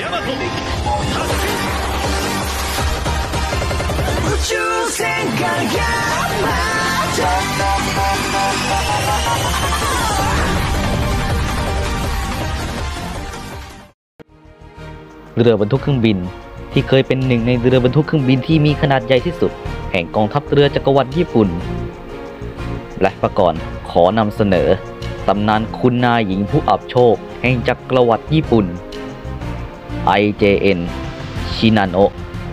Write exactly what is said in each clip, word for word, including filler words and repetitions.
เรือบรรทุกเครื่องบินที่เคยเป็นหนึ่งในเรือบรรทุกเครื่องบินที่มีขนาดใหญ่ที่สุดแห่งกองทัพเรือจักรวรรดิญี่ปุ่นและประกอบขอนำเสนอตำนานคุณนายหญิงผู้อับโชคแห่งจักรวรรดิญี่ปุ่น ไอ เจ เอ็น ชินาโนะ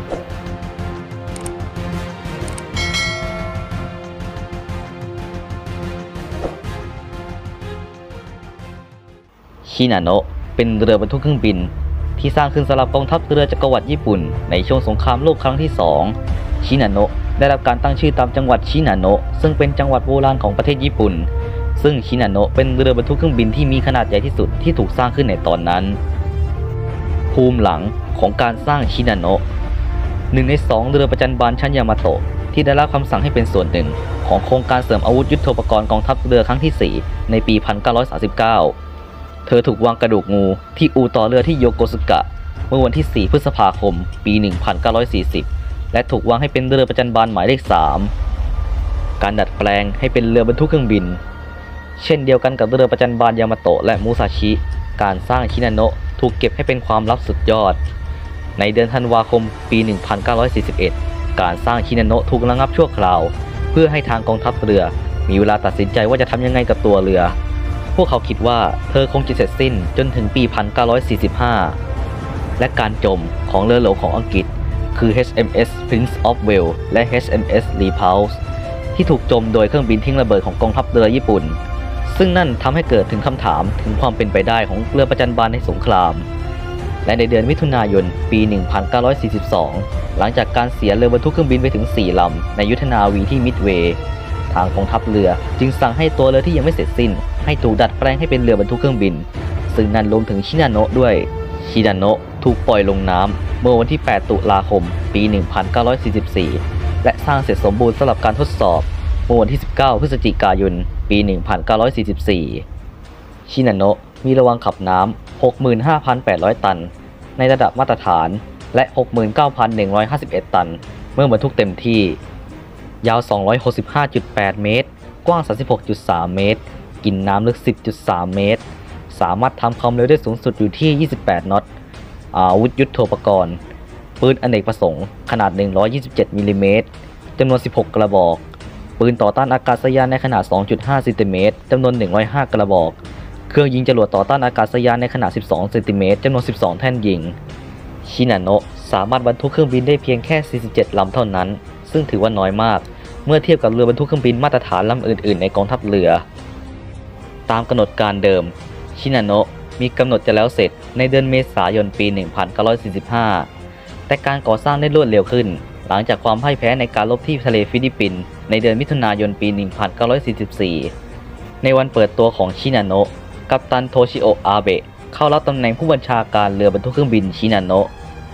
ชินาโนะเป็นเรือบรรทุกเครื่องบินที่สร้างขึ้นสำหรับกองทัพเรือจักรวรรดิญี่ปุ่นในช่วงสงครามโลกครั้งที่สองชินาโนะได้รับการตั้งชื่อตามจังหวัดชินาโนะซึ่งเป็นจังหวัดโบราณของประเทศญี่ปุ่นซึ่งชินาโนะเป็นเรือบรรทุกเครื่องบินที่มีขนาดใหญ่ที่สุดที่ถูกสร้างขึ้นในตอนนั้นภูมิหลังของการสร้างชินาโนะหนึ่งในสองเรือประจันบานชั้นยามาโตะที่ได้รับคำสั่งให้เป็นส่วนหนึ่งของโครงการเสริมอาวุธยุทโธปกรณ์กองทัพเรือครั้งที่สี่ในปีหนึ่งพันเก้าร้อยสามสิบเก้าเธอถูกวางกระดูกงูที่อู่ต่อเรือที่โยโกสุกะเมื่อวันที่สี่พฤษภาคมปีหนึ่งพันเก้าร้อยสี่สิบและถูกวางให้เป็นเรือประจันบานหมายเลขสามการดัดแปลงให้เป็นเรือบรรทุกเครื่องบินเช่นเดียวกันกับเรือประจันบานยามาโตะและมุซาชิการสร้างชินาโนะถูกเก็บให้เป็นความลับสุดยอดในเดือนธันวาคมปีหนึ่งพันเก้าร้อยสี่สิบเอ็ดการสร้างชินาโนะถูกระงับชั่วคราวเพื่อให้ทางกองทัพเรือมีเวลาตัดสินใจว่าจะทำยังไงกับตัวเรือพวกเขาคิดว่าเธอคงจะเสร็จสิ้นจนถึงปีหนึ่งพันเก้าร้อยสี่สิบห้าและการจมของเรือหลวงของอังกฤษคือ เอช เอ็ม เอส Prince of Wales และ เอช เอ็ม เอส Repulse ที่ถูกจมโดยเครื่องบินทิ้งระเบิดของกองทัพเรือญี่ปุ่นซึ่งนั่นทำให้เกิดถึงคำถามถึงความเป็นไปได้ของเรือประจันบานในสงครามและในเดือนมิถุนายนปีหนึ่งพันเก้าร้อยสี่สิบสองหลังจากการเสียเรือบรรทุกเครื่องบินไปถึงสี่ลำในยุทธนาวีที่มิดเวย์ทางกองทัพเรือจึงสั่งให้ตัวเรือที่ยังไม่เสร็จสิ้นให้ถูกดัดแปลงให้เป็นเรือบรรทุกเครื่องบินซึ่งนั่นรวมถึงชินาโนะด้วยชินาโนะถูกปล่อยลงน้ำเมื่อวันที่แปดตุลาคมปีหนึ่งพันเก้าร้อยสี่สิบสี่และสร้างเสร็จสมบูรณ์สำหรับการทดสอบเมื่อวันที่สิบเก้าพฤศจิกายนปีหนึ่งพันเก้าร้อยสี่สิบสี่ชินาโนะมีระวางขับน้ำ หกหมื่นห้าพันแปดร้อย ตันในระดับมาตรฐานและ หกหมื่นเก้าพันหนึ่งร้อยห้าสิบเอ็ด ตันเมื่อบรรทุกเต็มที่ยาว สองร้อยหกสิบห้าจุดแปด เมตรกว้าง สามสิบหกจุดสาม เมตรกินน้ำลึก สิบจุดสาม เมตรสามารถทำความเร็วได้สูงสุดอยู่ที่ยี่สิบแปดน็อตอาวุธยุทโธปกรณ์ปืนอเนกประสงค์ขนาดหนึ่งร้อยยี่สิบเจ็ดมิลลิเมตรจำนวนสิบหกกระบอกปืนต่อต้านอากาศยานในขนาด สองจุดห้า เซนติเมตรจำนวนหนึ่งร้อยห้ากระบอกเครื่องยิงจรวดต่อต้านอากาศยานในขนาดสิบสองเซนติเมตรจำนวนสิบสองแท่นยิงชินาโนะสามารถบรรทุกเครื่องบินได้เพียงแค่สี่สิบเจ็ดลำเท่านั้นซึ่งถือว่าน้อยมากเมื่อเทียบกับเรือบรรทุกเครื่องบินมาตรฐานลำอื่นๆในกองทัพเรือตามกำหนดการเดิมชินาโนะมีกำหนดจะแล้วเสร็จในเดือนเมษายนปีหนึ่งพันเก้าร้อยสี่สิบห้าแต่การก่อสร้างได้รวดเร็วขึ้นหลังจากความพ่ายแพ้ในการรบที่ทะเลฟิลิปปินส์ในเดือนมิถุนายนปีหนึ่งพันเก้าร้อยสี่สิบสี่ในวันเปิดตัวของชินาโนะกัปตันโทชิโอะอาเบะเข้ารับตำแหน่งผู้บัญชาการเรือบรรทุกเครื่องบินชินาโนะ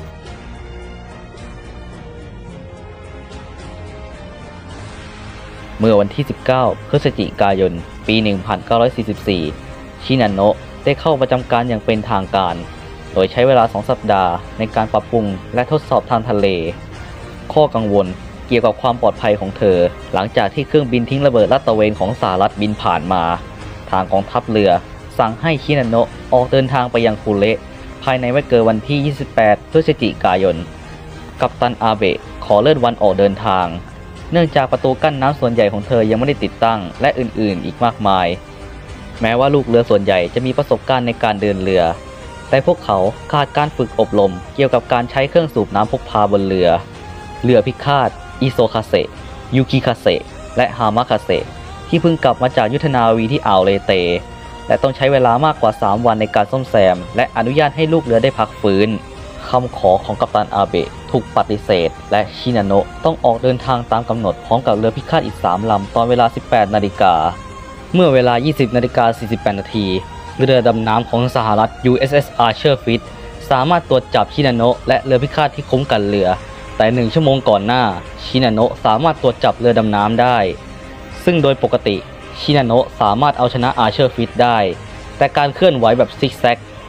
เมื่อวันที่สิบเก้าพฤศจิกายนปีหนึ่งพันเก้าร้อยสี่สิบสี่ชินาโนะได้เข้าประจำการอย่างเป็นทางการโดยใช้เวลาสองสัปดาห์ในการปรับปรุงและทดสอบทางทะเลข้อกังวลเกี่ยวกับความปลอดภัยของเธอหลังจากที่เครื่องบินทิ้งระเบิดลาดตระเวนของสหรัฐบินผ่านมาทางกองทัพเรือสั่งให้ชินาโนะออกเดินทางไปยังคูเระภายในไม่เกินวันที่ยี่สิบแปดพฤศจิกายนกัปตันอาเบะขอเลื่อนวันออกเดินทางเนื่องจากประตูกั้นน้ำส่วนใหญ่ของเธอยังไม่ได้ติดตั้งและอื่นๆอีกมากมายแม้ว่าลูกเรือส่วนใหญ่จะมีประสบการณ์ในการเดินเรือแต่พวกเขาขาดการฝึกอบรมเกี่ยวกับการใช้เครื่องสูบน้ำพกพาบนเรือเรือพิฆาตอิโซคาเซะยูคิคาเซะและฮามะคาเซะที่เพิ่งกลับมาจากยุทธนาวีที่อ่าวเลเตและต้องใช้เวลามากกว่าสามวันในการซ่อมแซมและอนุญาตให้ลูกเรือได้พักฟื้นคำขอของกัปตันอาเบะถูกปฏิเสธและชินาโนะต้องออกเดินทางตามกำหนดพร้อมกับเรือพิฆาตอีกสามลำตอนเวลาสิบแปดนาฬิกาเมื่อเวลา ยี่สิบนาฬิกาสี่สิบแปดนาทีเรือดำน้ำของสหรัฐ ยู เอส เอส Archer Fleet สามารถตรวจจับชินาโนะและเรือพิฆาตที่คุ้มกันเรือแต่หนึ่งชั่วโมงก่อนหน้าชินาโนะสามารถตรวจจับเรือดำน้ำได้ซึ่งโดยปกติชินาโนะสามารถเอาชนะ Archer Fleet ได้แต่การเคลื่อนไหวแบบซิกแซก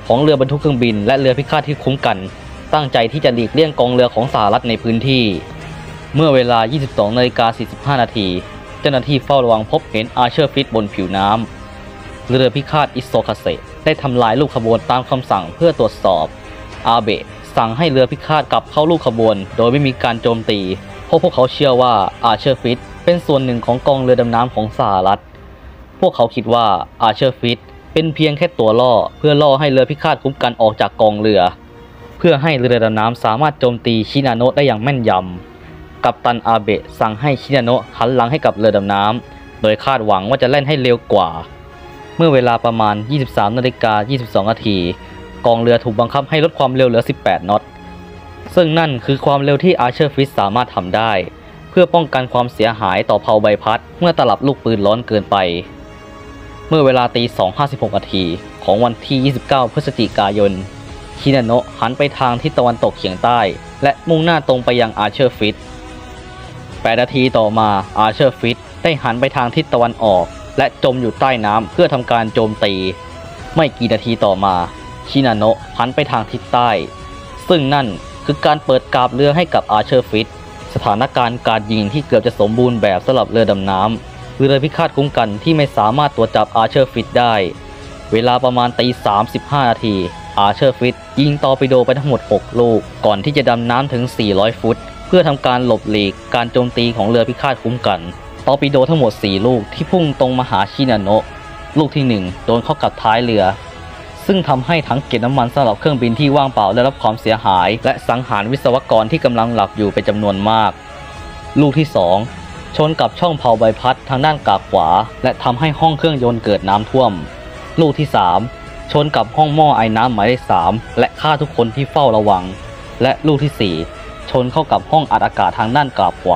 ของเรือบรรทุกเครื่องบินและเรือพิฆาตที่คุ้มกันตั้งใจที่จะหลีกเลี่ยงกองเรือของสหรัฐในพื้นที่เมื่อเวลา ยี่สิบสองนาฬิกาสี่สิบห้า นาทีเจ้าหน้าที่เฝ้าระวังพบเห็นอาร์เชอร์ฟิตบนผิวน้ำเรือพิฆาตอิโซคาเซได้ทำลายลูกขบวนตามคำสั่งเพื่อตรวจสอบอาเบะสั่งให้เรือพิฆาตกลับเข้าลูกขบวนโดยไม่มีการโจมตีเพราะพวกเขาเชื่อว่าอาร์เชอร์ฟิตเป็นส่วนหนึ่งของกองเรือดำน้ำของสหรัฐพวกเขาคิดว่าอาร์เชอร์ฟิตเป็นเพียงแค่ตัวล่อเพื่อล่อให้เรือพิฆาตคุ้มกันออกจากกองเรือเพื่อให้เรือดำน้ำสามารถโจมตีชินาโนะได้อย่างแม่นยำกัปตันอาเบะสั่งให้ชินาโนะหันหลังให้กับเรือดำน้ำโดยคาดหวังว่าจะแล่นให้เร็วกว่าเมื่อเวลาประมาณ ยี่สิบสามนาฬิกายี่สิบสอง นาทีกองเรือถูกบังคับให้ลดความเร็วเหลือสิบแปดน็อตซึ่งนั่นคือความเร็วที่อาร์เชอร์ฟิตสามารถทำได้เพื่อป้องกันความเสียหายต่อเผาใบพัดเมื่อตลับลูกปืนร้อนเกินไปเมื่อเวลาตีสองห้าสิบหกนาทีของวันที่ยี่สิบเก้าพฤศจิกายนชินาโนะหันไปทางทิศตะวันตกเฉียงใต้และมุ่งหน้าตรงไปยังอาร์เชอร์ฟิตแปดนาทีต่อมาอาร์เชอร์ฟิตได้หันไปทางทิศตะวันออกและจมอยู่ใต้น้ำเพื่อทำการโจมตีไม่กี่นาทีต่อมาชินาโนะหันไปทางทิศใต้ซึ่งนั่นคือการเปิดกาบเรือให้กับอาร์เชอร์ฟิตสถานการณ์การยิงที่เกือบจะสมบูรณ์แบบสำหรับเรือดำน้ำคือเรือพิฆาตคุ้มกันที่ไม่สามารถตรวจจับอาร์เชอร์ฟิตได้เวลาประมาณตีสามสิบห้านาทีอาร์เชอร์ฟิตยิงตอร์ปิโดไปทั้งหมดหกลูกก่อนที่จะดำน้ำถึงสี่ร้อยฟุตเพื่อทำการหลบหลีกการโจมตีของเรือพิฆาตคุ้มกันตอร์ปิโดทั้งหมดสี่ลูกที่พุ่งตรงมาหาชินาโนะลูกที่หนึ่งโดนเข้ากับท้ายเรือซึ่งทำให้ถังเก็บน้ำมันสำหรับเครื่องบินที่ว่างเปล่าได้รับความเสียหายและสังหารวิศวกรที่กำลังหลับอยู่เป็นจำนวนมากลูกที่สองชนกับช่องเผาใบพัดทางด้านกาบขวาและทำให้ห้องเครื่องยนต์เกิดน้ำท่วมลูกที่สามชนกับห้องหม้อไอ้น้ำหมายเลขสามและฆ่าทุกคนที่เฝ้าระวังและลูกที่สี่ชนเข้ากับห้องอัดอากาศทางด้านกาบขวา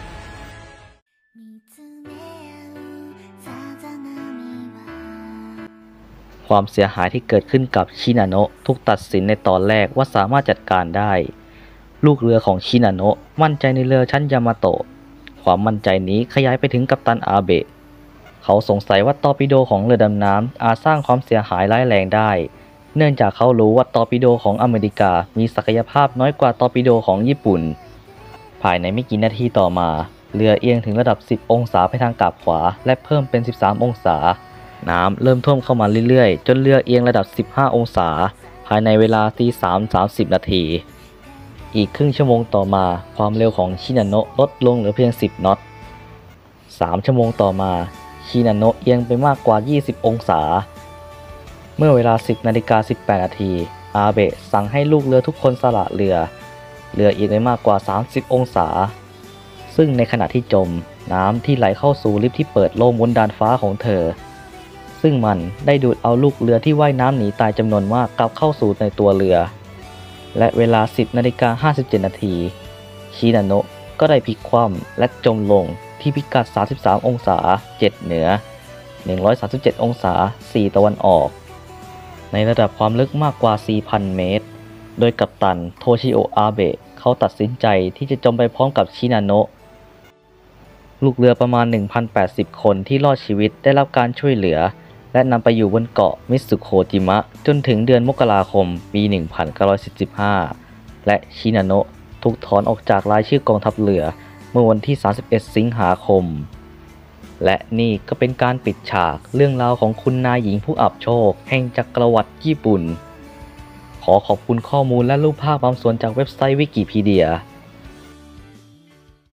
ความเสียหายที่เกิดขึ้นกับชินาโนะถูกตัดสินในตอนแรกว่าสามารถจัดการได้ลูกเรือของชินาโนะมั่นใจในเรือชั้นยามาโตะความมั่นใจนี้ขยายไปถึงกัปตันอาเบะเขาสงสัยว่าตอร์ปิโดของเรือดำน้ำอาจสร้างความเสียหายร้ายแรงได้เนื่องจากเขารู้ว่าตอร์ปิโดของอเมริกามีศักยภาพน้อยกว่าตอร์ปิโดของญี่ปุ่นภายในไม่กี่นาทีต่อมาเรือเอียงถึงระดับสิบองศาไปทางกาบขวาและเพิ่มเป็นสิบสามองศาน้ำเริ่มท่วมเข้ามาเรื่อยๆจนเรือเอียงระดับสิบห้าองศาภายในเวลาตีสาม สามสิบนาทีอีกครึ่งชั่วโมงต่อมาความเร็วของชินาโนะลดลงเหลือเพียงสิบน็อตสามชั่วโมงต่อมาชินาโนะเอียงไปมากกว่ายี่สิบองศาเมื่อเวลา สิบนาฬิกาสิบแปดนาทีอาเบะสั่งให้ลูกเรือทุกคนสละเรือเรือเอียงไปมากกว่าสามสิบองศาซึ่งในขณะที่จมน้ำที่ไหลเข้าสู่ลิฟต์ที่เปิดโล่งบนดาดฟ้าของเธอซึ่งมันได้ดูดเอาลูกเรือที่ว่ายน้ำหนีตายจำนวนมากกลับเข้าสู่ในตัวเรือและเวลา สิบนาฬิกาห้าสิบเจ็ดนาทีชินาโนะก็ได้พลิกคว่ำและจมลงที่พิกัดสามสิบสามองศาเจ็ดเหนือหนึ่งร้อยสามสิบเจ็ดองศาสี่ตะวันออกในระดับความลึกมากกว่า สี่พัน เมตรโดยกัปตันโทชิโอะอาเบะเขาตัดสินใจที่จะจมไปพร้อมกับชินาโนะลูกเรือประมาณ หนึ่งพันแปดสิบ คนที่รอดชีวิตได้รับการช่วยเหลือและนำไปอยู่บนเกาะมิสึโคจิมะจนถึงเดือนมกราคมปี หนึ่งพันเก้าร้อยสิบห้า และชินาโนะถูกถอนออกจากรายชื่อกองทัพเรือเมื่อวันที่ สามสิบเอ็ด สิงหาคมและนี่ก็เป็นการปิดฉากเรื่องราวของคุณนายหญิงผู้อับโชคแห่งจักรวรรดิญี่ปุ่นขอขอบคุณข้อมูลและรูปภาพบางส่วนจากเว็บไซต์วิกิพีเดีย